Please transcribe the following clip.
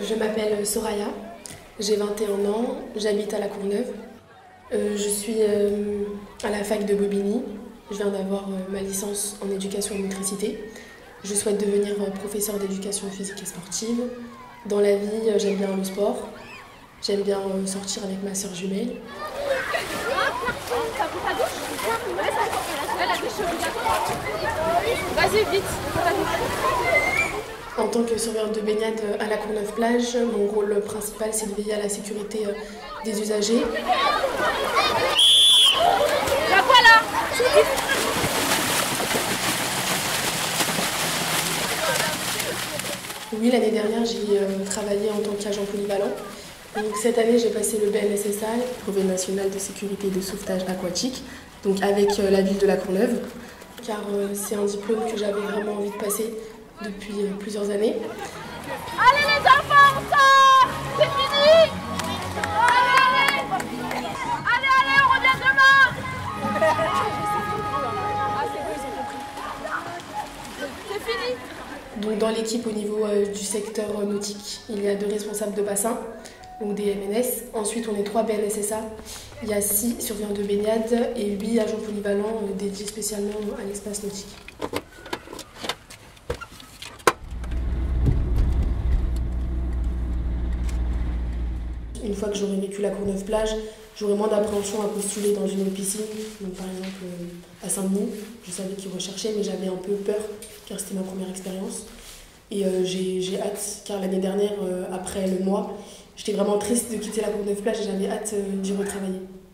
Je m'appelle Soraya, j'ai 21 ans, j'habite à La Courneuve. Je suis à la fac de Bobigny, je viens d'avoir ma licence en éducation et motricité. Je souhaite devenir professeur d'éducation physique et sportive. Dans la vie, j'aime bien le sport, j'aime bien sortir avec ma sœur jumelle. Vas-y, vite. En tant que surveillante de baignade à La Courneuve plage, mon rôle principal c'est de veiller à la sécurité des usagers. La voilà. Oui, l'année dernière j'ai travaillé en tant qu'agent polyvalent. Donc, cette année j'ai passé le BNSSA, Brevet national de sécurité et de sauvetage aquatique, donc avec la ville de La Courneuve, car c'est un diplôme que j'avais vraiment envie de passer depuis plusieurs années. Allez les enfants, on sort. C'est fini. Allez, on revient demain. C'est fini. Donc, dans l'équipe au niveau du secteur nautique, il y a 2 responsables de bassin, donc des MNS. Ensuite, on est 3 BNSSA. Il y a 6 surveillants de baignade et 8 agents polyvalents dédiés spécialement à l'espace nautique. Une fois que j'aurai vécu La Courneuve plage, j'aurai moins d'appréhension à postuler dans une autre piscine, donc par exemple à Saint-Denis. Je savais qu'ils recherchaient, mais j'avais un peu peur car c'était ma première expérience. Et j'ai hâte, car l'année dernière, après le mois, j'étais vraiment triste de quitter La Courneuve plage et j'avais hâte d'y retravailler.